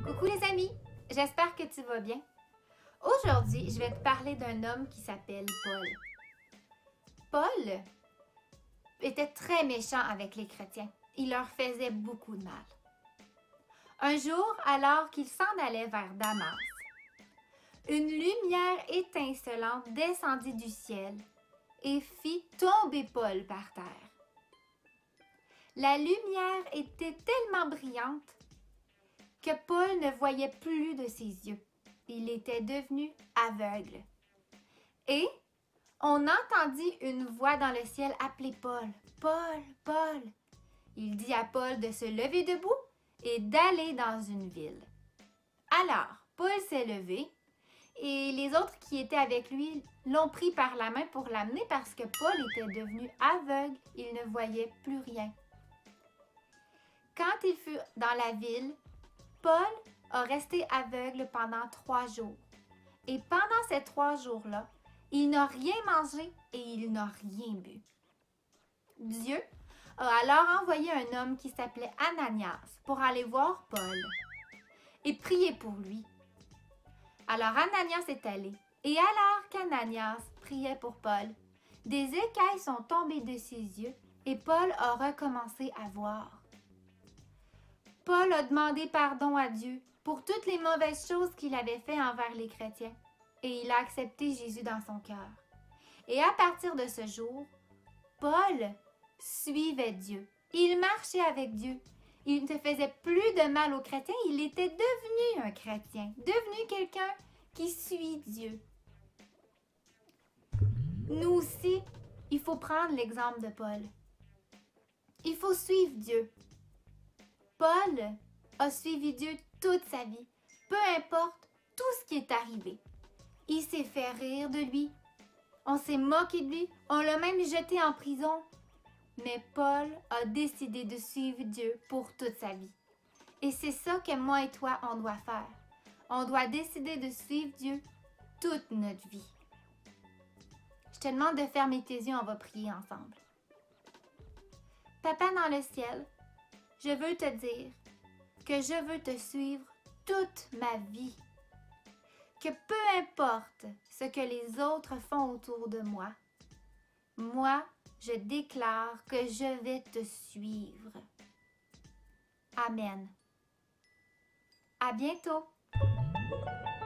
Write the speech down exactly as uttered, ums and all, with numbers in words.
Coucou les amis, j'espère que tu vas bien. Aujourd'hui, je vais te parler d'un homme qui s'appelle Paul. Paul était très méchant avec les chrétiens. Il leur faisait beaucoup de mal. Un jour, alors qu'il s'en allait vers Damas, une lumière étincelante descendit du ciel et fit tomber Paul par terre. La lumière était tellement brillante que Paul ne voyait plus de ses yeux. Il était devenu aveugle. Et on entendit une voix dans le ciel appeler Paul. « Paul, Paul! » Il dit à Paul de se lever debout et d'aller dans une ville. Alors, Paul s'est levé et les autres qui étaient avec lui l'ont pris par la main pour l'amener parce que Paul était devenu aveugle. Il ne voyait plus rien. Quand il fut dans la ville, Paul a resté aveugle pendant trois jours. Et pendant ces trois jours-là, il n'a rien mangé et il n'a rien bu. Dieu a alors envoyé un homme qui s'appelait Ananias pour aller voir Paul et prier pour lui. Alors Ananias est allé. Et alors qu'Ananias priait pour Paul, des écailles sont tombées de ses yeux et Paul a recommencé à voir. Paul a demandé pardon à Dieu pour toutes les mauvaises choses qu'il avait faites envers les chrétiens et il a accepté Jésus dans son cœur. Et à partir de ce jour, Paul suivait Dieu. Il marchait avec Dieu. Il ne faisait plus de mal aux chrétiens. Il était devenu un chrétien, devenu quelqu'un qui suit Dieu. Nous aussi, il faut prendre l'exemple de Paul. Il faut suivre Dieu. Paul a suivi Dieu toute sa vie, peu importe tout ce qui est arrivé. Il s'est fait rire de lui, on s'est moqué de lui, on l'a même jeté en prison. Mais Paul a décidé de suivre Dieu pour toute sa vie. Et c'est ça que moi et toi, on doit faire. On doit décider de suivre Dieu toute notre vie. Je te demande de fermer tes yeux, on va prier ensemble. Papa dans le ciel, je veux te dire que je veux te suivre toute ma vie. Que peu importe ce que les autres font autour de moi, moi, je déclare que je vais te suivre. Amen. À bientôt.